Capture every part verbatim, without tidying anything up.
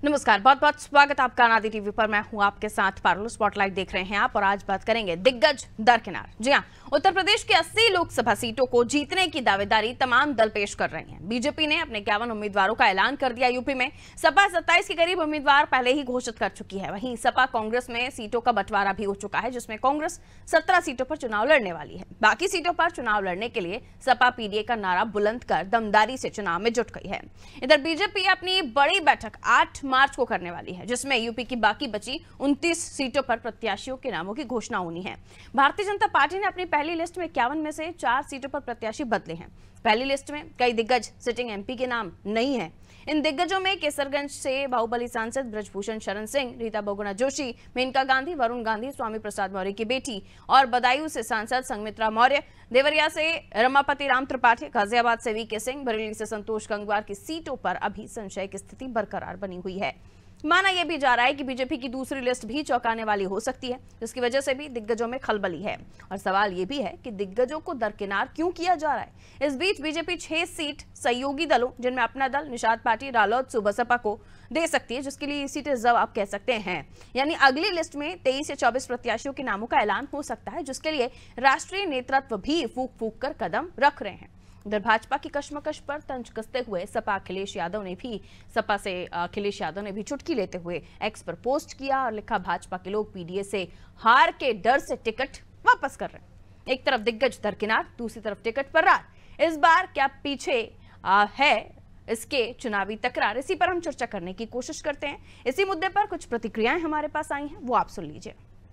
नमस्कार, बहुत बहुत स्वागत आपका अनादि टीवी पर। मैं हूं आपके साथ पारुल। स्पॉटलाइट देख रहे हैं आप और आज बात करेंगे दिग्गज दरकिनार। जी हां, उत्तर प्रदेश की अस्सी लोकसभा सीटों को जीतने की दावेदारी तमाम दल पेश कर रहे हैं। बीजेपी ने अपने इक्यावन उम्मीदवारों का ऐलान कर दिया। यूपी में सपा सत्ताईस के करीब उम्मीदवार पहले ही घोषित कर चुकी है। वहीं सपा कांग्रेस में सीटों का बंटवारा भी हो चुका है, जिसमें कांग्रेस सत्रह सीटों पर चुनाव लड़ने वाली है। बाकी सीटों पर चुनाव लड़ने के लिए सपा पीडीए का नारा बुलंद कर दमदारी से चुनाव में जुट गई है। इधर बीजेपी अपनी बड़ी बैठक आठ मार्च को करने वाली है, जिसमें यूपी की बाकी बची उनतीस सीटों पर प्रत्याशियों के नामों की घोषणा होनी है। भारतीय जनता पार्टी ने अपनी पहली लिस्ट में इक्यावन में से चार सीटों पर प्रत्याशी बदले हैं। पहली लिस्ट में कई दिग्गज सिटिंग एमपी के नाम नहीं है। इन दिग्गजों में केसरगंज से बाहुबली सांसद ब्रजभूषण शरण सिंह, रीता बहुगुणा जोशी, मेनका गांधी, वरुण गांधी, स्वामी प्रसाद मौर्य की बेटी और बदायूं से सांसद संघमित्रा मौर्य, देवरिया से रमापति राम त्रिपाठी, गाजियाबाद से वीके सिंह, बरेली से संतोष गंगवार की सीटों पर अभी संशय की स्थिति बरकरार बनी हुई है। माना यह भी जा रहा है कि बीजेपी की दूसरी लिस्ट भी चौंकाने वाली हो सकती है, जिसकी वजह से भी दिग्गजों में खलबली है। और सवाल यह भी है कि दिग्गजों को दरकिनार क्यों किया जा रहा है। इस बीच बीजेपी छह सीट सहयोगी दलों, जिनमें अपना दल, निषाद पार्टी, रालोद, सुबसपा को दे सकती है, जिसके लिए ये सीटें जब आप कह सकते हैं। यानी अगली लिस्ट में तेईस या चौबीस प्रत्याशियों के नामों का ऐलान हो सकता है, जिसके लिए राष्ट्रीय नेतृत्व भी फूक फूक कर कदम रख रहे हैं। उधर भाजपा की कश्मकश पर तंज कसते हुए सपा अखिलेश यादव ने भी सपा से अखिलेश यादव ने भी चुटकी लेते हुए एक्स पर पोस्ट किया और लिखा, भाजपा के लोग पीडीए से हार के डर से टिकट वापस कर रहे हैं। एक तरफ दिग्गज दरकिनार, दूसरी तरफ टिकट पर रार। इस बार क्या पीछे आ, है इसके चुनावी तकरार? इसी पर हम चर्चा करने की कोशिश करते हैं। इसी मुद्दे पर कुछ प्रतिक्रियाएं हमारे पास आई हैं, वो आप सुन लीजिए।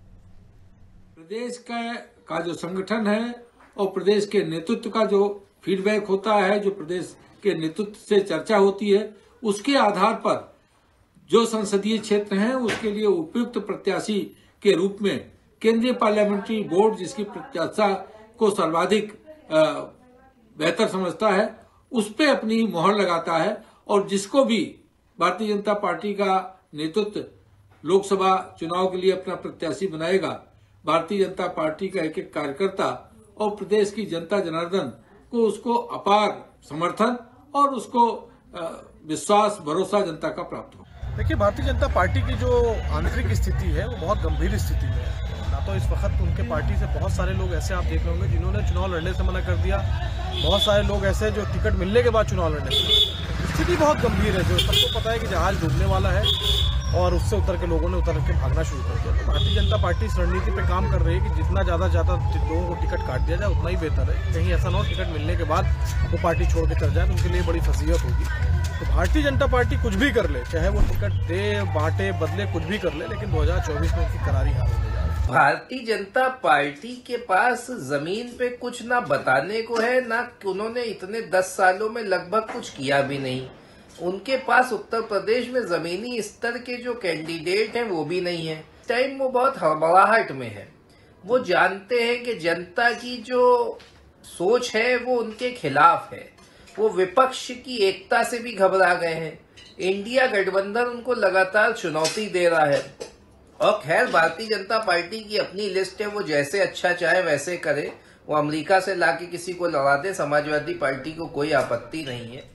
प्रदेश का, का जो संगठन है और प्रदेश के नेतृत्व का जो फीडबैक होता है, जो प्रदेश के नेतृत्व से चर्चा होती है, उसके आधार पर जो संसदीय क्षेत्र हैं उसके लिए उपयुक्त प्रत्याशी के रूप में केंद्रीय पार्लियामेंट्री बोर्ड, जिसकी प्रत्याशा को सर्वाधिक बेहतर समझता है, उस पे अपनी मोहर लगाता है। और जिसको भी भारतीय जनता पार्टी का नेतृत्व लोकसभा चुनाव के लिए अपना प्रत्याशी बनाएगा, भारतीय जनता पार्टी का एक एक कार्यकर्ता और प्रदेश की जनता जनार्दन को उसको अपार समर्थन और उसको विश्वास, भरोसा जनता का प्राप्त हो। देखिए, भारतीय जनता पार्टी की जो आंतरिक स्थिति है वो बहुत गंभीर स्थिति में है। ना तो इस वक्त उनके पार्टी से बहुत सारे लोग ऐसे आप देख रहे होंगे जिन्होंने चुनाव लड़ने से मना कर दिया। बहुत सारे लोग ऐसे जो टिकट मिलने के बाद चुनाव लड़ने से। स्थिति बहुत गंभीर है, जो सबको पता है कि जहाज डूबने वाला है और उससे उतर के लोगों ने उतर के भागना शुरू कर दिया। तो भारतीय जनता पार्टी इस रणनीति पे काम कर रही है कि जितना ज्यादा ज्यादा लोगों को टिकट काट दिया जाए उतना ही बेहतर है। कहीं ऐसा ना हो टिकट मिलने के बाद वो पार्टी छोड़ के चल जाए, तो उनके लिए बड़ी फसीहत होगी। तो भारतीय जनता पार्टी कुछ भी कर ले, चाहे वो टिकट दे, बांटे, बदले, कुछ भी कर ले, लेकिन दो हजार चौबीस में उनकी करारी हार होने जा रही है। भारतीय जनता पार्टी के पास जमीन पे कुछ ना बताने को है, ना उन्होंने इतने दस सालों में लगभग कुछ किया भी नहीं। उनके पास उत्तर प्रदेश में जमीनी स्तर के जो कैंडिडेट हैं वो भी नहीं है। इस टाइम वो बहुत हड़बड़ाहट में है। वो जानते हैं कि जनता की जो सोच है वो उनके खिलाफ है। वो विपक्ष की एकता से भी घबरा गए हैं। इंडिया गठबंधन उनको लगातार चुनौती दे रहा है। और खैर, भारतीय जनता पार्टी की अपनी लिस्ट है, वो जैसे अच्छा चाहे वैसे करे। वो अमेरिका से लाके किसी को लड़ा दे, समाजवादी पार्टी को कोई आपत्ति नहीं है।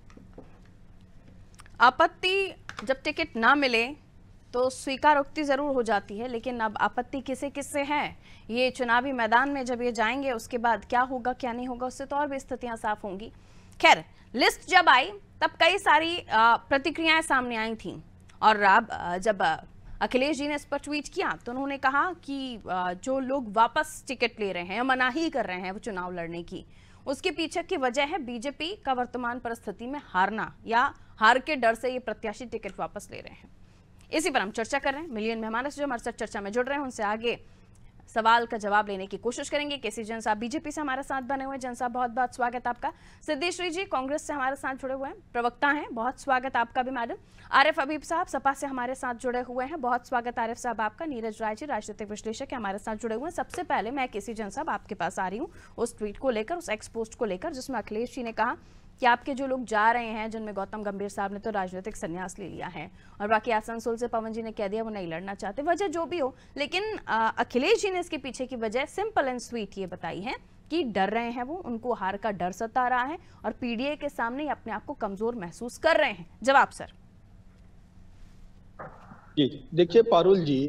आपत्ति जब टिकट ना मिले तो स्वीकारोक्ति जरूर हो जाती है, लेकिन अब आपत्ति किसे किससे है, ये चुनावी मैदान में जब ये जाएंगे उसके बाद क्या होगा क्या नहीं होगा, उससे तो और भी स्थितियां साफ होंगी। खैर, लिस्ट जब आई तब कई सारी प्रतिक्रियाएं सामने आई थीं और अब जब अखिलेश जी ने इस पर ट्वीट किया तो उन्होंने कहा कि जो लोग वापस टिकट ले रहे हैं या मनाही कर रहे हैं वो चुनाव लड़ने की, उसके पीछे की वजह है बीजेपी का वर्तमान परिस्थिति में हारना, या हार के डर से ये प्रत्याशी टिकट वापस ले रहे हैं। इसी पर हम चर्चा कर रहे हैं। मिलियन मेहमान जो हमारे साथ चर्चा में जुड़ रहे हैं, उनसे आगे सवाल का जवाब लेने की कोशिश करेंगे। केसी जैन साहब बीजेपी से हमारे साथ बने हुए। जैन साहब, बहुत बहुत स्वागत आपका। सिद्धेश्वरी जी कांग्रेस से हमारे साथ जुड़े हुए हैं, प्रवक्ता हैं, बहुत स्वागत आपका भी मैडम। आरिफ हबीब साहब सपा से हमारे साथ जुड़े हुए हैं, बहुत स्वागत आरिफ साहब आपका। नीरज राय जी राजनीतिक विश्लेषक हमारे साथ जुड़े हुए हैं। सबसे पहले मैं केसी जैन साहब आपके पास आ रही हूँ उस ट्वीट को लेकर, उस एक्स पोस्ट को लेकर, जिसमें अखिलेश जी ने कहा कि आपके जो लोग जा रहे हैं, जिनमें गौतम गंभीर साहब ने तो राजनीतिक संन्यास ले लिया है और बाकी आसनसोल से पवन जी ने कह दिया वो नहीं लड़ना चाहते, वजह जो भी हो, लेकिन अखिलेश जी ने इसके पीछे की वजह सिंपल एंड स्वीट ये बताई है कि डर रहे हैं वो, उनको हार का डर सता रहा है और पीडीए के सामने अपने आप को कमजोर महसूस कर रहे हैं। जवाब सर। जी देखिए पारुल जी,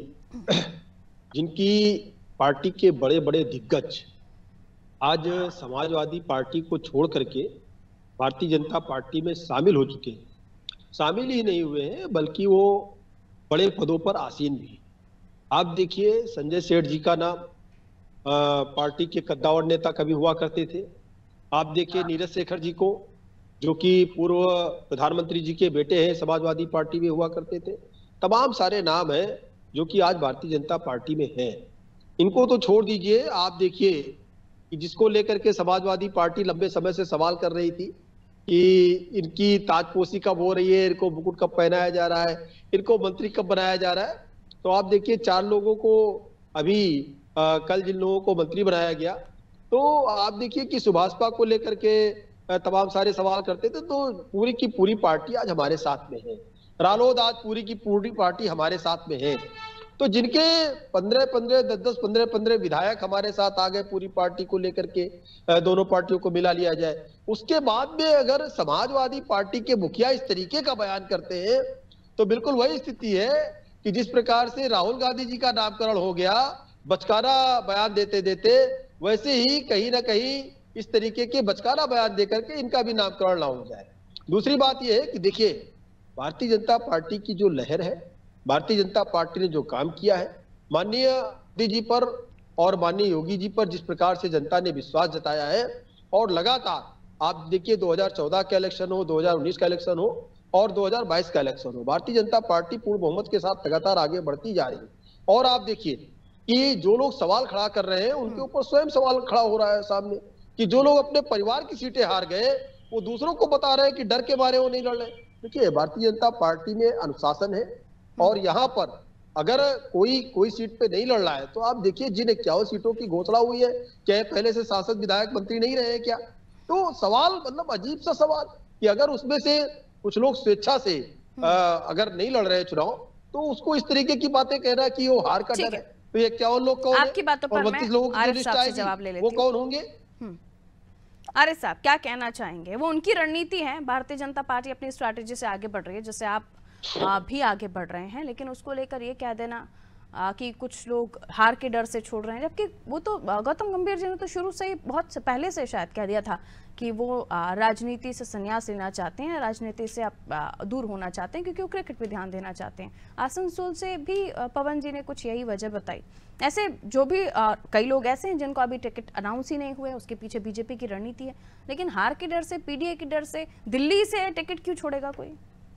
जिनकी पार्टी के बड़े बड़े दिग्गज आज समाजवादी पार्टी को छोड़ करके भारतीय जनता पार्टी में शामिल हो चुके हैं, शामिल ही नहीं हुए हैं बल्कि वो बड़े पदों पर आसीन भी। आप देखिए संजय सेठ जी का नाम पार्टी के कद्दावर नेता कभी हुआ करते थे। आप देखिए नीरज शेखर जी को, जो कि पूर्व प्रधानमंत्री जी के बेटे हैं, समाजवादी पार्टी में हुआ करते थे। तमाम सारे नाम हैं जो कि आज भारतीय जनता पार्टी में हैं। इनको तो छोड़ दीजिए, आप देखिए कि जिसको लेकर के समाजवादी पार्टी लंबे समय से सवाल कर रही थी कि इनकी ताजपोशी कब हो रही है, इनको मुकुट कब पहनाया जा रहा है, इनको मंत्री कब बनाया जा रहा है, तो आप देखिए चार लोगों को अभी आ, कल जिन लोगों को मंत्री बनाया गया, तो आप देखिए कि सुभाषपा को लेकर के तमाम सारे सवाल करते थे। तो पूरी की पूरी पार्टी आज हमारे साथ में है, रालोद आज पूरी की पूरी पार्टी हमारे साथ में है। तो जिनके पंद्रह पंद्रह दस दस पंद्रह पंद्रह विधायक हमारे साथ आ गए पूरी पार्टी को लेकर के, दोनों पार्टियों को मिला लिया जाए, उसके बाद में अगर समाजवादी पार्टी के मुखिया इस तरीके का बयान करते हैं तो बिल्कुल वही स्थिति है कि जिस प्रकार से राहुल गांधी जी का नामकरण हो गया बचकाना बयान देते देते, वैसे ही कहीं ना कहीं इस तरीके के बचकाना बयान देकर के इनका भी नामकरण ना हो जाए। दूसरी बात यह है कि देखिए भारतीय जनता पार्टी की जो लहर है, भारतीय जनता पार्टी ने जो काम किया है, माननीय मोदी जी पर और माननीय योगी जी पर जिस प्रकार से जनता ने विश्वास जताया है, और लगातार आप देखिए दो हज़ार चौदह का इलेक्शन हो, दो हज़ार उन्नीस का इलेक्शन हो और दो हज़ार बाईस का इलेक्शन हो, भारतीय जनता पार्टी पूर्ण बहुमत के साथ लगातार आगे बढ़ती जा रही है। और आप देखिए कि जो लोग सवाल खड़ा कर रहे हैं उनके ऊपर स्वयं सवाल खड़ा हो रहा है सामने, कि जो लोग अपने परिवार की सीटें हार गए वो दूसरों को बता रहे हैं कि डर के मारे वो नहीं लड़ रहे। देखिए भारतीय जनता पार्टी में अनुशासन है, और यहाँ पर अगर कोई कोई सीट पे नहीं लड़ रहा है तो आप देखिए जिन इक्यावन सीटों की घोषणा हुई है, क्या पहले से सांसद विधायक मंत्री नहीं रहे हैं क्या? तो सवाल मतलब अजीब सा सवाल कि अगर उसमें से कुछ लोग स्वेच्छा से आ, अगर नहीं लड़ रहे चुनाव तो उसको इस तरीके की बातें कह रहा है कि वो हार का डर है। तो ये इक्यावन लोग कौन आपकी बातों पर मैं आरिफ साहब से जवाब ले लेती हूं। वो कौन होंगे? आरिफ साहब क्या कहना चाहेंगे? वो उनकी रणनीति है, भारतीय जनता पार्टी अपनी स्ट्रैटेजी से आगे बढ़ रही है, जैसे आप आ, भी आगे बढ़ रहे हैं, लेकिन उसको लेकर ये कह देना आ, कि कुछ लोग हार के डर से छोड़ रहे हैं, जबकि वो तो गौतम गंभीर जी ने तो शुरू से ही बहुत से पहले से शायद कह दिया था कि वो आ, राजनीति से संन्यास लेना चाहते हैं, राजनीति से आप आ, दूर होना चाहते हैं क्योंकि वो क्रिकेट पे ध्यान देना चाहते हैं। आसनसोल से भी आ, पवन जी ने कुछ यही वजह बताई। ऐसे जो भी आ, कई लोग ऐसे हैं जिनको अभी टिकट अनाउंस ही नहीं हुए, उसके पीछे बीजेपी की रणनीति है, लेकिन हार के डर से, पीडीए के डर से दिल्ली से टिकट क्यों छोड़ेगा कोई?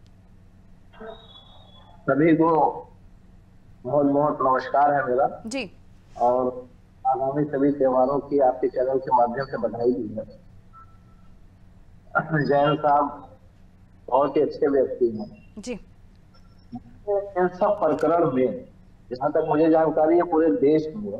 सभी को बहुत बहुत नमस्कार है मेरा जी, और आगामी सभी त्योहारों की आपके चैनल के माध्यम से बधाई दी है। जैन साहब बहुत ही अच्छे व्यक्ति हैं जी। इन सब प्रकरण में जहां तक मुझे जानकारी है पूरे देश में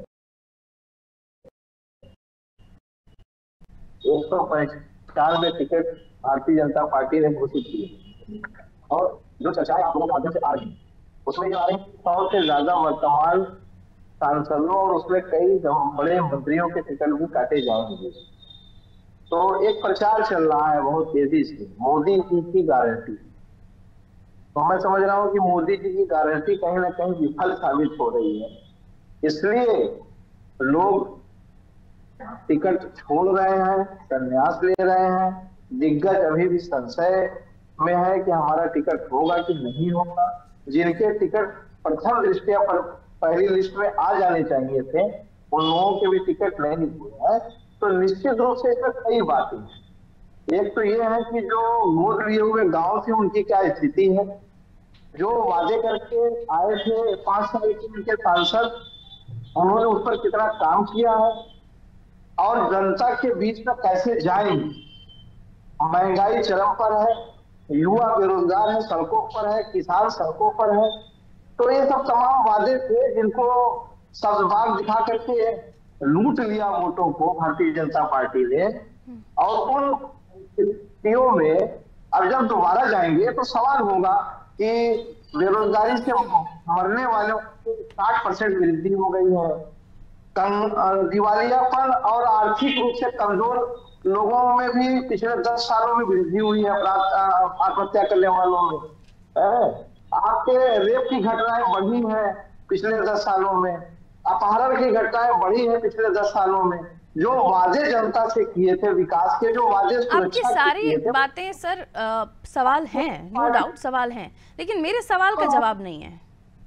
एक सौ पचानवे टिकट भारतीय जनता पार्टी ने घोषित की, और जो चर्चाएं आप लोगों के माध्यम से आ रही उसमें जो आ रही सौ से ज्यादा वर्तमान सांसदों और उसमें कई बड़े मंत्रियों के टिकट भी काटे जाएंगे। तो एक प्रचार चल रहा है बहुत तेजी से, मोदी जी की गारंटी। तो मैं समझ रहा हूँ कि मोदी जी की गारंटी कहीं ना कहीं विफल साबित हो रही है, इसलिए लोग टिकट छोड़ रहे हैं, संन्यास ले रहे हैं। दिग्गज अभी भी संशय में है कि हमारा टिकट होगा कि नहीं होगा। जिनके टिकट प्रथम दृष्टिया पर पहली लिस्ट में आ जाने चाहिए थे उन लोगों के भी टिकट नहीं हुए हैं। तो निश्चित रूप से इसमें कई बातें हैं। एक तो ये है कि जो वोट लिए हुए गांव से उनकी क्या स्थिति है, जो वादे करके आए थे पांच साल के उनके सांसद, उन्होंने उस पर कितना काम किया है और जनता के बीच में कैसे जाएंगे। महंगाई चरम पर है, युवा बेरोजगार है, सड़कों पर है, किसान सड़कों पर है। तो ये सब तमाम वादे थे जिनको सब्ज़बाग दिखा करके लूट लिया वोटों को भारतीय जनता पार्टी ने, और उन स्थितियों में अब जब दोबारा जाएंगे तो सवाल होगा कि बेरोजगारी से मरने वालों की साठ परसेंट वृद्धि हो गई है, दिवालियापन और आर्थिक रूप से कमजोर लोगों में भी पिछले दस सालों में वृद्धि हुई है, आत्महत्या करने वालों में। आपके रेप की घटनाएं बढ़ी हैं पिछले दस सालों में, अपहरण की घटनाएं बढ़ी हैं पिछले दस सालों में। जो वादे जनता से किए थे विकास के, जो वादे आपकी सारी बातें सर आ, सवाल हैं, नो डाउट सवाल हैं, लेकिन मेरे सवाल का जवाब नहीं है।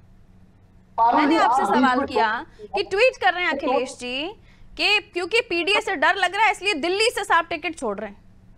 मैंने आपसे सवाल किया कि ट्वीट कर रहे हैं अखिलेश जी कि क्योंकि पीडीए से डर लग रहा है इसलिए दिल्ली से साफ टिकट छोड़ रहे हैं।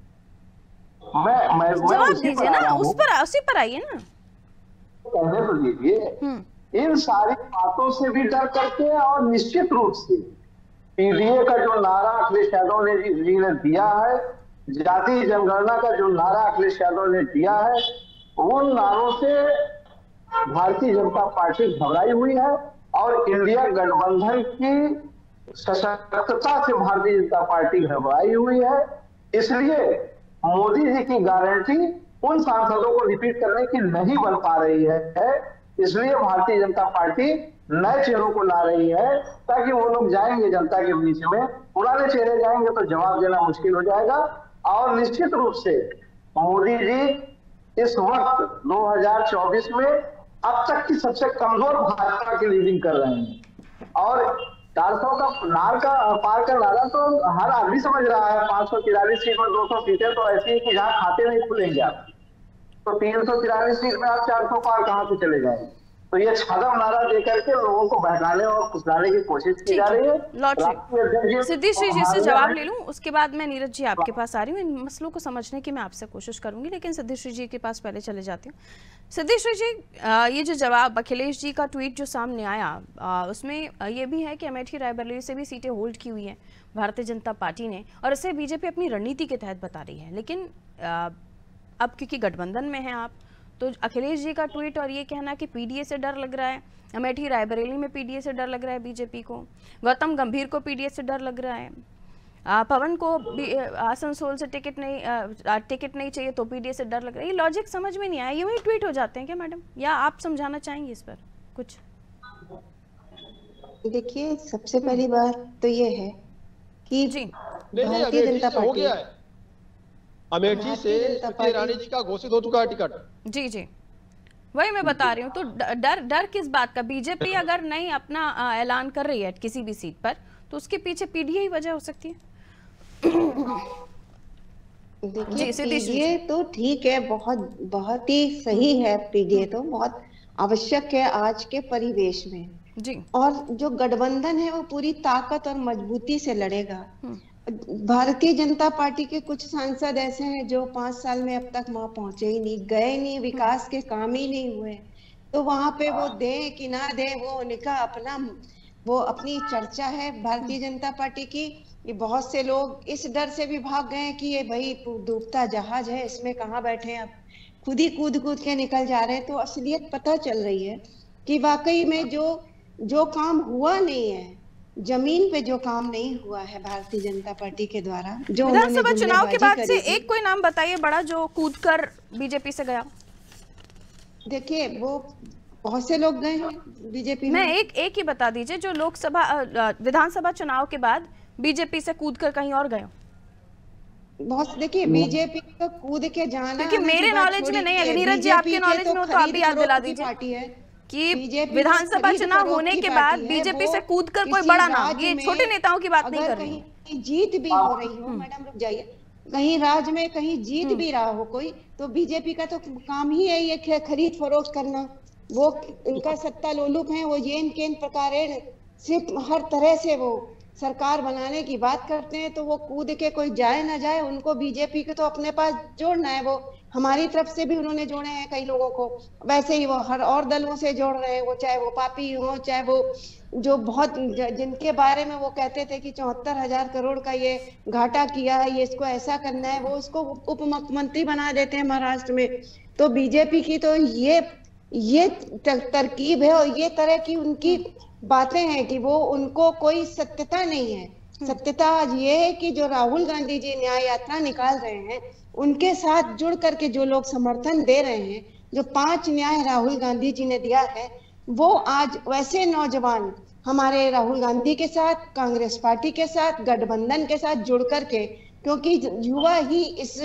मैं मैं जवाब दीजिए ना, उस पर उसी पर आइए ना, कहने तो दीजिए। इन सारी बातों से भी डर करके और निश्चित रूप से पीडीए का जो नारा अखिलेश यादव ने जी ने दिया है, जाति जनगणना का जो नारा अखिलेश यादव ने दिया है, उन नारों से भारतीय जनता पार्टी घबराई हुई है और इंडिया गठबंधन की सशक्तता से भारतीय जनता पार्टी घबराई हुई है। इसलिए मोदी जी की गारंटी उन सांसदों को रिपीट करने की नहीं बन पा रही है। इसलिए भारतीय जनता पार्टी नए चेहरों को ला रही है ताकि वो लोग जाएंगे जनता के बीच में, पुराने चेहरे जाएंगे तो जवाब देना मुश्किल हो जाएगा। और निश्चित रूप से मोदी जी इस वक्त दो हज़ार चौबीस में अब तक की सबसे कमजोर भाजपा की लीडिंग कर रहे हैं। और चार सौ का नार का पार का नारा तो हर आदमी समझ रहा है। पांच सौ तिरालीस सीट और दो सौ सीटें तो ऐसी है कि जहाँ खाते नहीं खुलेंगे आप, तो तीन सौ तिरालीस सीट में आप चार सौ पार कहाँ से चले जाएंगे। तो ये छादम नारा देकर के लोगों को बहकाने और फुसलाने की कोशिश की जा रही है। सिद्धि श्री जी से जवाब ले लूं, उसके बाद मैं नीरज जी आपके पास आ रही हूँ। इन मसलों को समझने की मैं आपसे कोशिश करूंगी, लेकिन सिद्धि श्री जी के पास पहले चले जाती हूँ। सिद्धि श्री जी, ये जो जवाब अखिलेश जी का ट्वीट जो सामने आया, उसमें ये भी है कि अमेठी रायबरेली से भी सीटें होल्ड की हुई हैं भारतीय जनता पार्टी ने, और इसे बीजेपी अपनी रणनीति के तहत बता रही है। लेकिन अब क्योंकि गठबंधन में हैं आप, तो अखिलेश जी का ट्वीट और ये कहना कि पीडीए से डर लग रहा है, अमेठी रायबरेली में पीडीए से डर लग रहा है बीजेपी को, गौतम गंभीर को पीडीए से डर लग रहा है, आ, पवन को भी आसनसोल से टिकट नहीं आ, टिकट नहीं चाहिए तो पीडीए से डर लग रहा है। ये लॉजिक समझ में नहीं आया, ये वही ट्वीट हो जाते हैं क्या मैडम, या आप समझाना चाहेंगे इस पर कुछ? देखिए, सबसे पहली बात तो ये है कि जी भारतीय जनता पार्टी अमेठी से रानी जी का घोषित हो चुका है टिकट। जी जी वही मैं बता रही हूँ। तो डर डर किस बात का? बीजेपी अगर नहीं अपना ऐलान कर रही है किसी भी सीट पर, तो उसके पीछे पीडीए ही वजह हो सकती है। देखिए, पीडीए तो ठीक है, बहुत बहुत ही सही है, पीडीए तो बहुत आवश्यक है आज के परिवेश में जी। और जो गठबंधन है वो पूरी ताकत और मजबूती से लड़ेगा। भारतीय जनता पार्टी के कुछ सांसद ऐसे हैं जो पांच साल में अब तक वहां पहुंचे ही नहीं, गए नहीं, विकास के काम ही नहीं हुए, तो वहां पे वो दे कि ना दे वो उनका अपना वो अपनी चर्चा है भारतीय जनता पार्टी की। ये बहुत से लोग इस डर से भी भाग गए कि ये भाई डूबता जहाज है, इसमें कहाँ बैठे, अब खुद ही कूद कूद के निकल जा रहे हैं। तो असलियत पता चल रही है कि वाकई में जो जो काम हुआ नहीं है, जमीन पे जो काम नहीं हुआ है भारतीय जनता पार्टी के द्वारा, जो विधानसभा चुनाव के बाद से एक कोई नाम बताइए बड़ा जो कूदकर बीजेपी से गया। देखिए, वो बहुत से लोग गए हैं बीजेपी में। मैं एक एक ही बता दीजिए जो लोकसभा विधानसभा चुनाव के बाद बीजेपी से कूदकर कहीं और गए। बहुत, देखिए बीजेपी का कूद के जाना, क्योंकि मेरे नॉलेज में नहीं है, नीरज जी आपके नॉलेज में हो तो आप भी याद दिला दीजिए कि विधानसभा चुनाव होने के बाद बीजेपी से कूदकर कोई बड़ा नाम, ये छोटे नेताओं की बात नहीं कर रही हूँ, जीत भी हो रही हो, मैडम रुक जाइए, कहीं राज्य में कहीं जीत भी रहा हो कोई, तो बीजेपी का तो काम ही है ये खरीद फरोख्त करना। वो इनका सत्ता लोलुप है, वो येन केन प्रकार सिर्फ हर तरह से वो सरकार बनाने की बात करते हैं। तो वो कूद के कोई जाए ना जाए, उनको बीजेपी को तो अपने पास जोड़ना है। वो हमारी तरफ से भी उन्होंने जोड़े हैं कई लोगों को, वैसे ही वो हर और दलों से जोड़ रहे हैं, वो चाहे वो पापी हो, चाहे वो जो बहुत जिनके बारे में वो कहते थे कि चौहत्तर हजार करोड़ का ये घाटा किया है, ये इसको ऐसा करना है, वो उसको उप मुख्यमंत्री बना देते हैं महाराष्ट्र में। तो बीजेपी की तो ये ये तरकीब है और ये तरह की उनकी बातें हैं कि वो उनको कोई सत्यता नहीं है। सत्यता आज ये है कि जो राहुल गांधी जी न्याय यात्रा निकाल रहे हैं, उनके साथ जुड़ करके जो लोग समर्थन दे रहे हैं, जो पांच न्याय राहुल गांधी जी ने दिया है, वो आज वैसे नौजवान हमारे राहुल गांधी के साथ, कांग्रेस पार्टी के साथ, गठबंधन के साथ जुड़ करके, क्योंकि युवा ही इस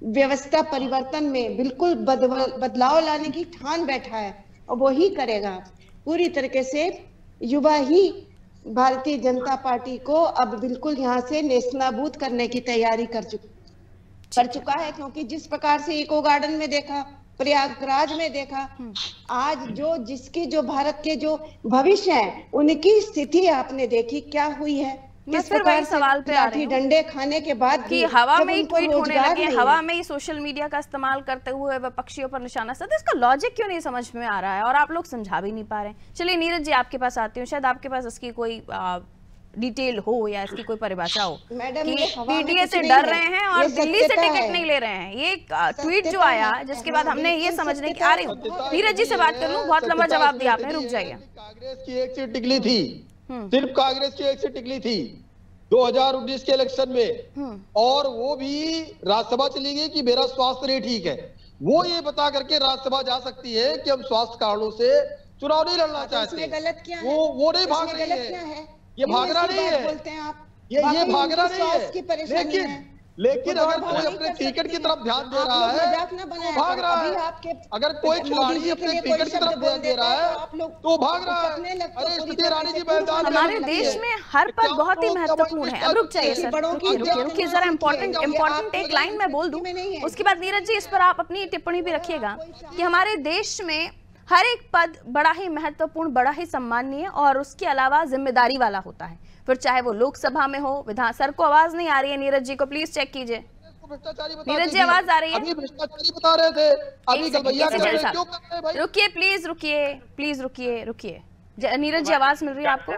व्यवस्था परिवर्तन में बिल्कुल बदलाव लाने की ठान बैठा है और वो ही करेगा। पूरी तरीके से युवा ही भारतीय जनता पार्टी को अब बिल्कुल यहाँ से नेस्तनाबूद करने की तैयारी कर चुका कर चुका है, क्योंकि जिस प्रकार से इको गार्डन में देखा, प्रयागराज में देखा, आज जो जिसकी जो भारत के जो भविष्य है उनकी स्थिति आपने देखी क्या हुई है। मैं फिर वही सवाल पे आ रही हूं डंडे खाने के बाद कि हवा में ही ट्वीट होने लगे, हवा में ही सोशल मीडिया का इस्तेमाल करते हुए विपक्षियों पर निशाना साधा, इसका लॉजिक क्यों नहीं समझ में आ रहा है और आप लोग समझा भी नहीं पा रहे। चलिए नीरज जी आपके पास आती हूँ, शायद आपके पास इसकी कोई आ, डिटेल हो या इसकी कोई परिभाषा हो कि पीडीए से डर रहे हैं और दिल्ली से टिकट नहीं ले रहे हैं। ये ट्वीट जो आया जिसके बाद हमने ये समझने की आ रही हूँ, नीरज जी से बात कर लूँ, बहुत लंबा जवाब दिया आपने, रुक जाइए। कांग्रेस की एक सीट निकली थी, सिर्फ कांग्रेस की एक सीट निकली थी दो हज़ार उन्नीस के इलेक्शन में, और वो भी राज्यसभा चली गई कि मेरा स्वास्थ्य नहीं ठीक है। वो ये बता करके राज्यसभा जा सकती है कि हम स्वास्थ्य कारणों से चुनाव नहीं लड़ना चाहते। गलत क्या है? वो वो नहीं भाग रही है, ये भागना नहीं है, बोलते हैं आप, ये ये भागना नहीं है, लेकिन लेकिन अगर कोई अपने टिकट की तरफ ध्यान दे रहा है तो भाग रहा है। अगर कोई खिलाड़ी अपने टिकट की तरफ ध्यान दे रहा है तो भाग रहा है। अरे स्मृति ईरानी जी मैदान हमारे देश में हर पद बहुत ही महत्वपूर्ण है। अब रुक जाइए सर, रुकिए रुकिए रुकिए जरा, इम्पोर्टेंट इम्पोर्टेंट एक लाइन मैं बोल दूं, उसके बाद नीरज जी इस पर आप अपनी टिप्पणी भी रखिएगा कि हमारे देश में हर एक पद बड़ा ही महत्वपूर्ण, बड़ा ही सम्माननीय और उसके अलावा जिम्मेदारी वाला होता है, फिर चाहे वो लोकसभा में हो, विधान। सर को आवाज नहीं आ रही है, नीरज जी को प्लीज चेक कीजिए। नीरज जी आवाज आ रही है? अभी भ्रष्टाचारी बता रहे थे, अभी गलबैया कर रहे हैं, क्यों कर रहे हैं भाई? रुकिए प्लीज, रुकिए प्लीज, रुकिए रुकिए। नीरज जी आवाज मिल रही है आपको?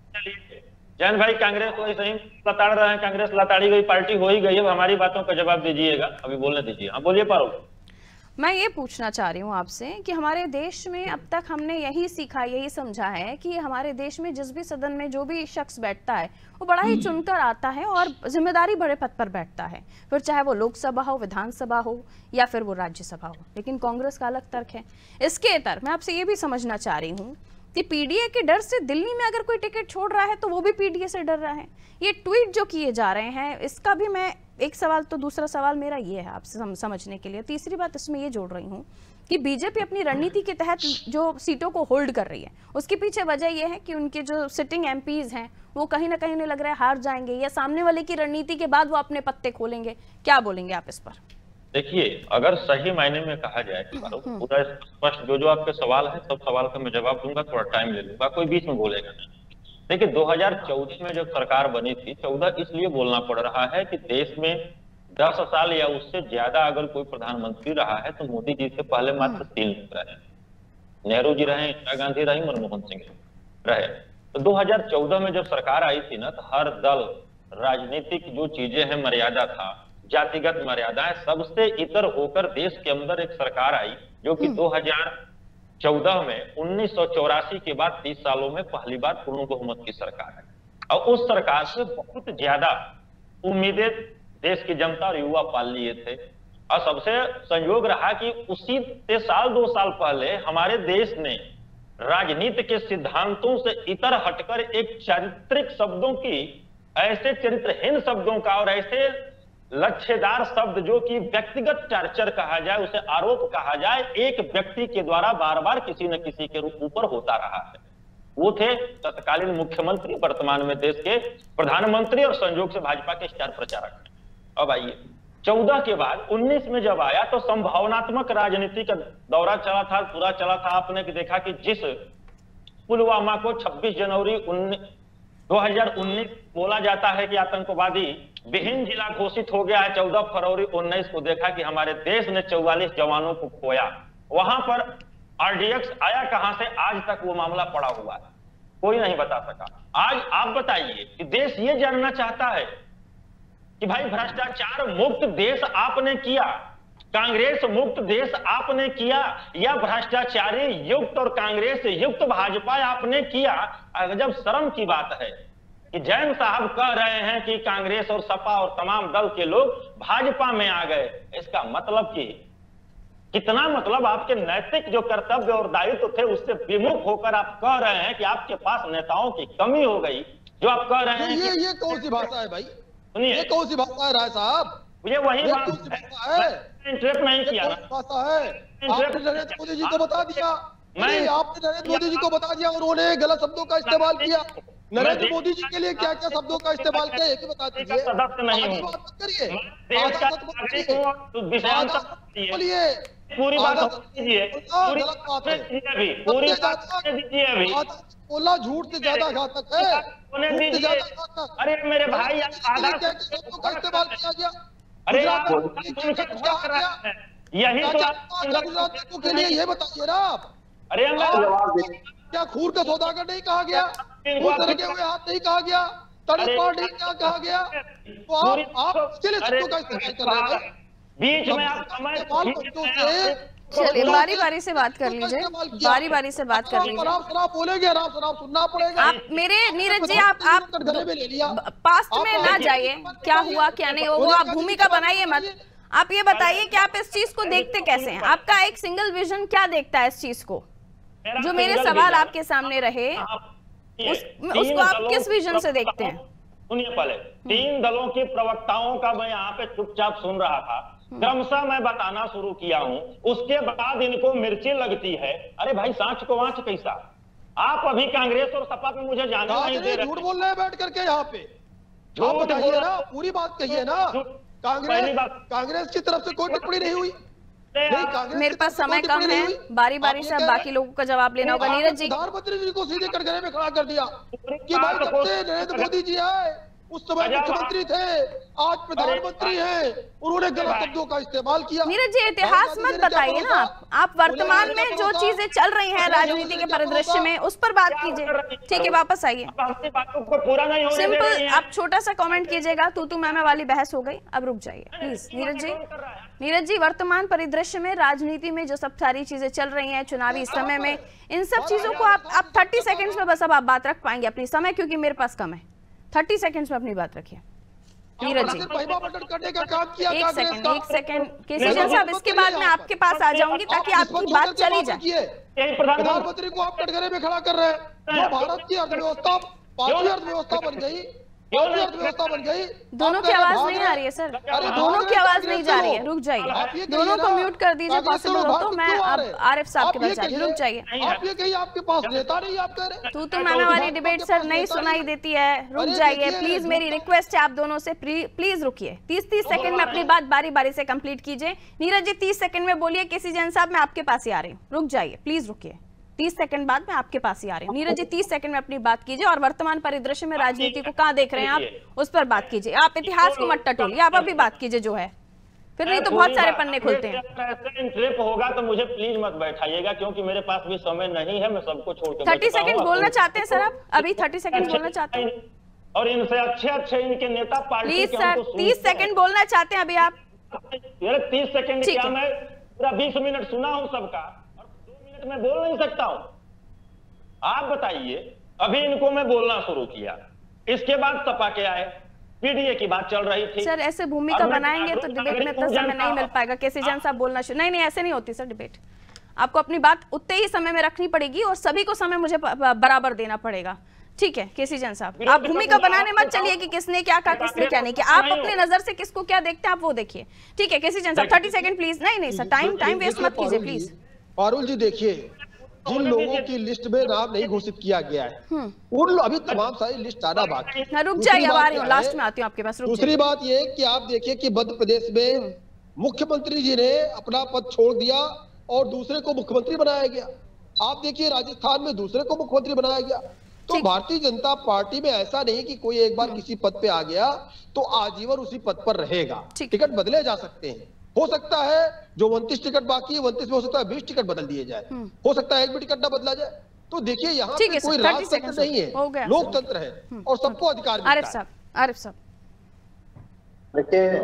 जैन भाई, कांग्रेस तो ऐसे ही लताड़ रहे हैं, कांग्रेस लताड़ी गई पार्टी हो ही गई, अब हमारी बातों का जवाब दीजिएगा, अभी बोलने दीजिए। हाँ बोलिए पारुल। मैं ये पूछना चाह रही हूँ आपसे कि हमारे देश में अब तक हमने यही सीखा, यही समझा है कि हमारे देश में जिस भी सदन में जो भी शख्स बैठता है वो बड़ा ही चुनकर आता है और जिम्मेदारी बड़े पद पर बैठता है, फिर चाहे वो लोकसभा हो, विधानसभा हो या फिर वो राज्यसभा हो। लेकिन कांग्रेस का अलग तर्क है। इसके तर मैं आपसे ये भी समझना चाह रही हूँ कि पीडीए के डर से दिल्ली में अगर कोई टिकट छोड़ रहा है तो वो भी पीडीए से डर रहा है। ये ट्वीट जो किए जा रहे हैं इसका भी मैं एक सवाल, तो दूसरा सवाल मेरा ये है आपसे सम, समझने के लिए। तीसरी बात इसमें ये जोड़ रही हूँ कि बीजेपी अपनी रणनीति के तहत जो सीटों को होल्ड कर रही है उसके पीछे वजह यह है कि उनके जो सिटिंग एमपीज हैं वो कहीं ना कहीं उन्हें लग रहा है हार जाएंगे या सामने वाले की रणनीति के बाद वो अपने पत्ते खोलेंगे। क्या बोलेंगे आप इस पर? देखिए, अगर सही मायने में कहा जाए पूरा स्पष्ट जो जो आपके सवाल है सब सवाल का मैं जवाब दूंगा, थोड़ा टाइम ले लूंगा, कोई बीच में बोलेगा नहीं। देखिए, दो हज़ार चौदह में जब सरकार बनी थी, चौदह इसलिए बोलना पड़ रहा है कि देश में दस साल या उससे ज्यादा अगर कोई प्रधानमंत्री रहा है तो मोदी जी से पहले मात्र तीन लोग रहे, नेहरू जी रहे, इंदिरा गांधी रही, मनमोहन सिंह रहे। तो दो हज़ार चौदह में जब सरकार आई थी ना, तो हर दल, राजनीतिक जो चीजें हैं, मर्यादा था, जातिगत मर्यादाएं, सबसे इतर होकर देश के अंदर एक सरकार आई जो कि दो हज़ार चौदह में उन्नीस सौ चौरासी के बाद तीस सालों में पहली बार पूर्ण बहुमत की सरकार है। और उस सरकार से बहुत ज्यादा उम्मीदें देश की जनता और युवा पाल लिए थे। और सबसे संयोग रहा कि उसी से साल दो साल पहले हमारे देश ने राजनीति के सिद्धांतों से इतर हटकर एक चारित्रिक शब्दों की, ऐसे चरित्रहीन शब्दों का और ऐसे लक्ष्यदार शब्द जो कि व्यक्तिगत टॉर्चर कहा जाए, उसे आरोप कहा जाए, एक व्यक्ति के द्वारा बार बार किसी न किसी के ऊपर होता रहा है। वो थे तत्कालीन मुख्यमंत्री, वर्तमान में देश के प्रधानमंत्री और संयोग से भाजपा के स्टार प्रचारक। अब आइए, चौदह के बाद उन्नीस में जब आया तो संभावनात्मक राजनीति का दौरा चला था, पूरा चला था। आपने देखा कि जिस पुलवामा को छब्बीस जनवरी दो हज़ार उन्नीस बोला जाता है कि आतंकवादी विहीन जिला घोषित हो गया है, चौदह फरवरी उन्नीस को देखा कि हमारे देश ने चौवालीस जवानों को खोया। वहां पर आरडीएक्स आया कहां से, आज तक वो मामला पड़ा हुआ है, कोई नहीं बता सका। आज आप बताइए कि देश ये जानना चाहता है कि भाई भ्रष्टाचार मुक्त देश आपने किया, कांग्रेस मुक्त देश आपने किया, या भ्रष्टाचारी युक्त और कांग्रेस युक्त भाजपा आपने किया। अजब शर्म की बात है कि जैन साहब कह रहे हैं कि कांग्रेस और सपा और तमाम दल के लोग भाजपा में आ गए। इसका मतलब कि कितना, मतलब आपके नैतिक जो कर्तव्य और दायित्व थे उससे विमुख होकर आप कह रहे हैं कि आपके पास नेताओं की कमी हो गई। जो आप कह रहे हैं ये ये कौन सी भाषा है भाई? ये कौन सी भाषा है राय साहब? मुझे वही ये बात कौन सी भाषा है? इंटरेस्ट नहीं ये किया कौन ना। सी भाषा है? आपने नरेंद्र मोदी जी को बता दिया, मैं- नहीं आपने नरेंद्र मोदी जी को बता दिया, उन्होंने गलत शब्दों का इस्तेमाल किया। नरेंद्र मोदी जी के लिए क्या क्या शब्दों का इस्तेमाल किया ये भी बता दीजिए। सदस्य नहीं आधी हूँ। बात मत करिए, देश आधा का सच मत नागरिक करिए, हूँ, तो विषयांतर आधा सच दीजिए। बोलिए। पूरी बात आधा होने सच दीजिए, बोलना पूरी गलत बात है। दीजिए अभी, पूरी सबसे बात ज्यादा- होने दीजिए अभी। आधा सच बोलना झूठ से ज्यादा घातक है। होने झूठ से दीजिए। ज्यादा घातक। अरे मेरे भाई, नरेंद्र मोदी जी के लिए आधा क्या क्या शब्दों का इस्तेमाल किया गया? अरे गुजरात आप में क्या क्या उनसे क्या कर किया? रहे हैं। यही क्या तो क्या आप- किया गुजरात लोगों के लिए ये बताइए ना आप। अरे मैं जवाब दे क्या खूर का सौदागर नहीं कहा गया? खून से लगे हुए हाथ नहीं कहा गया? तड़पा नहीं क्या कहा गया? तो आप आप किसके लिए शब्दों का इस्तेमाल कर रहे हैं भाई? बीच में आप समय इस्तेमाल बच्चों से चलिए बारी बारी से बात कर लीजिए, बारी बारी से बात कर लीजिए। शराब शराब बोलेंगे, आराम शराब सुनना पड़ेगा। आप मेरे नीरज जी आप आप गले में ले लिया। पास्ट में ना जाइए, क्या हुआ क्या नहीं हुआ वो आप भूमिका बनाइए मत। आप ये बताइए कि आप इस चीज को देखते कैसे हैं? आपका एक सिंगल विजन क्या देखता है इस चीज को? जो मेरे सवाल आपके सामने रहे उस, उसको आप किस विजन से देखते हैं? सुनिए, पहले तीन दलों के प्रवक्ताओं का मैं यहाँ पे चुपचाप सुन रहा था, क्रमशः मैं बताना शुरू किया हूँ, उसके बाद इनको मिर्ची लगती है। अरे भाई सांच को वाच कैसा? आप अभी कांग्रेस और सपा में मुझे जाने नहीं दे रहे। झूठ बोल रहे हैं बैठ करके यहाँ पे। आप झूठ बताइए बोल- ना, पूरी बात कहिए ना। कांग्रेस पहली बात- कांग्रेस की तरफ से कोई टिप्पणी नहीं हुई। नहीं, नहीं, आप- कांग्रेस मेरे की पास तरफ से समय कोई कम टिप्पणी है, नहीं हुई। बारी बारी आप से ये अब कह बाकी रहे- लोगों का जवाब लेना होगा। आपने नीरज जी प्रधानमंत्री जी को सीधे कटघरे में खड़ा कर दिया कि भाई बात जब को- से नरेंद्र मोदी जी आए उस समय अजब- मुख्यमंत्री थे, आज प्रधानमंत्री हैं, उन्होंने गलत भाई- शब्दों का इस्तेमाल किया। नीरज जी इतिहास मत बताइए ना आप आप वर्तमान में जो चीजें चल रही हैं राजनीति के परिदृश्य में उस पर बात कीजिए। ठीक है, वापस आइए। आप अपनी बातों को पूरा नहीं होने दे रही सिंपल हैं। आप छोटा सा कमेंट कीजिएगा। तू तू मैमे वाली बहस हो गई, अब रुक जाइए प्लीज। नीरज जी नीरज जी वर्तमान परिदृश्य में राजनीति में जो सब सारी चीजें चल रही हैं चुनावी समय में, इन सब चीजों को आप आप थर्टी सेकेंड्स में बस अब आप बात रख पाएंगे अपनी समय, क्योंकि मेरे पास कम है। थर्टी सेकेंड्स में अपनी बात रखिए नीरज जी। महिमा बटन करने का काम किया एक कांग्रेस सेकंड का। एक सेकंड केसीजन साहब, इसके बाद मैं आपके पास आ जाऊंगी ताकि आप आपकी निष्पक्ष बात होकर के चली बात जाए। रखिए। यही प्रधानमंत्री प्रधानमंत्री को आप कटघरे में खड़ा कर रहे हैं। जो भारत की अर्थव्यवस्था पांचवी अर्थव्यवस्था बन गई, पांचवी अर्थव्यवस्था बन गई। दोनों की आवाज नहीं आ रही है सर, दोनों की आवाज नहीं जा रही है। रुक आप जाइए, ये दोनों कहिए को ना, म्यूट कर दीजिए कांग्रेस से पॉसिबल लोग हो बाहर तो। मैं क्यों आ अब रहे हैं? आरिफ साहब के आप ये पास जा रही हूँ, कहिए- रुक जाइए। आप ये कहिए आपके पास नेता नहीं, आप कह रहे हैं। तू तो मैमे वाली डिबेट सर नहीं सुनाई देती है, रुक अरे जाइए देखिए, प्लीज। मेरी रिक्वेस्ट है आप दोनों से, प्लीज रुकिए। तीस तीस सेकंड में अपनी बात बारी बारी से कंप्लीट कीजिए। नीरज जी तीस सेकंड में बोलिए, केसी जैन साहब मैं आपके पास ही आ रही हूँ, रुक जाइए प्लीज रुकिए। तीस सेकंड बाद मैं आपके पास ही आ रही हूँ। नीरज जी तीस सेकंड में अपनी बात कीजिए और वर्तमान परिदृश्य में राजनीति को कहाँ देख रहे हैं आप उस पर बात कीजिए। आप इतिहास को मत टटोलिए, आप अभी बात कीजिए जो है, फिर नहीं तो बहुत सारे पन्ने खुलते हैं। ऐसे ट्रिप होगा तो मुझे प्लीज मत बैठाइएगा, क्योंकि मेरे पास भी समय नहीं है, मैं सबको छोड़ के थर्टी बैठता सेकंड हूँ। बोलना चाहते हैं सर आप? अभी थर्टी सेकंड बोलना चाहते हैं और इनसे अच्छे अच्छे इनके नेता पार्टी प्लीज के सर? हमको सुनते तीस हैं। सेकंड बोलना चाहते हैं अभी आप? यार तीस सेकंड ठीक क्या, है। मैं पूरा बीस मिनट सुना हूँ सबका और दो मिनट में बोल नहीं सकता हूँ। आप बताइए, अभी इनको मैं बोलना शुरू किया, इसके बाद सपा के आए, पीडीए की बात चल रही थी। सर ऐसे भूमिका अब मैं बनाएंगे तो जागरूक डिबेट में इतना नागरिक समय हूं, नहीं मिल जनता पाएगा। केसी जैन साहब बोलना शुरू, नहीं नहीं ऐसे नहीं होती सर डिबेट। आपको अपनी बात उतने ही समय में रखनी पड़ेगी और सभी को समय मुझे ब- ब- बराबर देना पड़ेगा। ठीक है केसी जैन साहब, आप भूमिका बनाने मत चलिए कि किसने क्या कहा किसने क्या नहीं किया। आप अपने नजर से किसको क्या देखते हैं आप वो देखिए। ठीक है केसी जैन साहब थर्टी सेकंड प्लीज। नहीं नहीं सर टाइम टाइम वेस्ट मत कीजिए प्लीज। पारुल जी देखिए, जिन लोगों की लिस्ट में नाम नहीं घोषित किया गया है उन लो- अभी तमाम सारी लिस्ट आना बाकी है। हाँ, रुक दूसरी जाइए, अब बात आ रही हूँ, क्या है? लास्ट में आती हूँ आपके पास, रुक दूसरी जाइए। बात ये कि आप देखिए कि मध्य प्रदेश में मुख्यमंत्री जी ने अपना पद छोड़ दिया और दूसरे को मुख्यमंत्री बनाया गया। आप देखिए राजस्थान में दूसरे को मुख्यमंत्री बनाया गया। तो ठीक। भारतीय जनता पार्टी में ऐसा नहीं कि कोई एक बार किसी पद पे आ गया तो आजीवन उसी पद पर रहेगा। ठीक। टिकट बदले जा सकते हैं, हो सकता है जो उनतीस टिकट बाकी है उनतीस में हो सकता है बीस टिकट बदल दिए जाए, हो सकता है एक भी टिकट ना बदला जाए। तो देखिए यहाँ ठीक पे है सर, कोई थर्टी राजतंत्र सेकंड नहीं हो गया है, सर। लोकतंत्र है और सबको अधिकार आरिफ मिलता है। साहब, आरिफ साहब देखिए,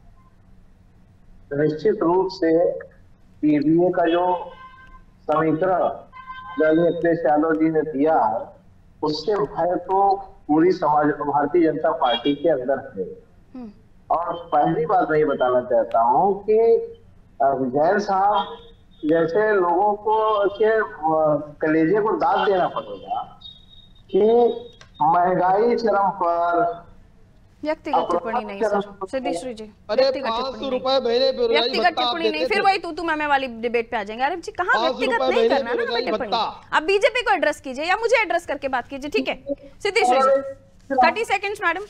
निश्चित रूप से पीडीए का जो समीकरण माननीय अखिलेश यादव जी ने दिया है उससे भय तो पूरी समाज भारतीय जनता पार्टी के अंदर है। और पहली बात मैं ये बताना चाहता हूँ कि जैन साहब जैसे लोगों को के कलेजे को दाद देना पड़ेगा कि महंगाई चरम पर, व्यक्तिगत टिप्पणी नहीं सर, सिद्धेश्वरी जी, अरे पाँच सौ रुपए महीने पे व्यक्तिगत टिप्पणी नहीं, फिर वही तू तू मैं वाली डिबेट पे आ जाएंगे। अरे जी कहाँ व्यक्तिगत नहीं करना ना हमें टिप्पणी, आप बीजेपी को एड्रेस कीजिए या मुझे एड्रेस करके बात कीजिए, ठीक है। Siddheshwari ji thirty seconds madam.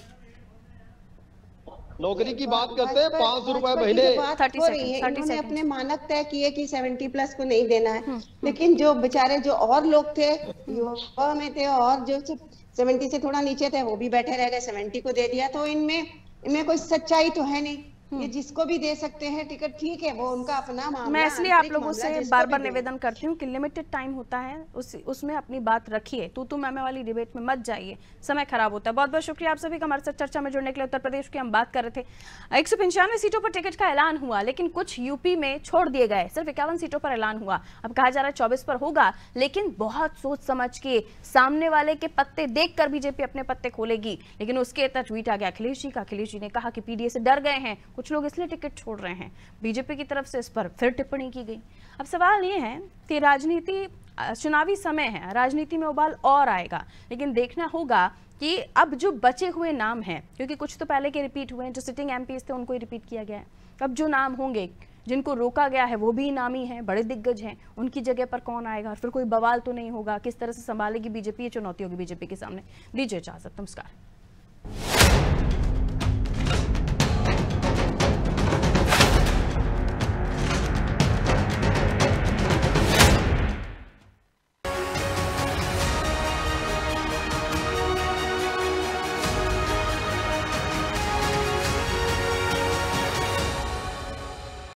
नौकरी की बात करते हैं, पाँच सौ रुपए महीने। थर्टी सेकेंड इन्होंने अपने मानक तय किए कि सेवेंटी प्लस को नहीं देना है, लेकिन जो बेचारे जो और लोग थे युवा में थे और जो सेवेंटी से थोड़ा नीचे थे वो भी बैठे रह गए, सेवेंटी को दे दिया। तो इनमें इनमें कोई सच्चाई तो है नहीं, ये जिसको भी दे सकते हैं टिकट, ठीक है, वो उनका अपना मामला। मैं इसलिए आप लोगों से बार बार निवेदन करती हूँ कि लिमिटेड टाइम होता है, उस उसमें अपनी बात रखिए, तू तू मैं मैं वाली डिबेट में मत जाइए, समय खराब होता है। बहुत बहुत शुक्रिया आप सभी का हमारे साथ चर्चा में जुड़ने के लिए। उत्तर प्रदेश की हम बात कर रहे थे, एक सौ पंचानवे सीटों पर टिकट का ऐलान हुआ, लेकिन कुछ यूपी में छोड़ दिए गए, सिर्फ इक्यावन सीटों पर ऐलान हुआ। अब कहा जा रहा है चौबीस पर होगा, लेकिन बहुत सोच समझ के सामने वाले के पत्ते देखकर बीजेपी अपने पत्ते खोलेगी। लेकिन उसके तहत ट्वीट आ गया अखिलेश जी का। अखिलेश जी ने कहा कि पीडीए से डर गए हैं कुछ लोग, इसलिए टिकट छोड़ रहे हैं। बीजेपी की तरफ से इस पर फिर टिप्पणी की गई। अब सवाल ये है कि राजनीति, चुनावी समय है, राजनीति में उबाल और आएगा, लेकिन देखना होगा कि अब जो बचे हुए नाम हैं, क्योंकि कुछ तो पहले के रिपीट हुए हैं, जो सिटिंग एमपीज थे उनको ही रिपीट किया गया है। अब जो नाम होंगे जिनको रोका गया है वो भी नामी हैं, बड़े दिग्गज हैं, उनकी जगह पर कौन आएगा, फिर कोई बवाल तो नहीं होगा, किस तरह से संभालेगी बीजेपी, ये चुनौती होगी बीजेपी के सामने। दीजिए इजाजत, नमस्कार।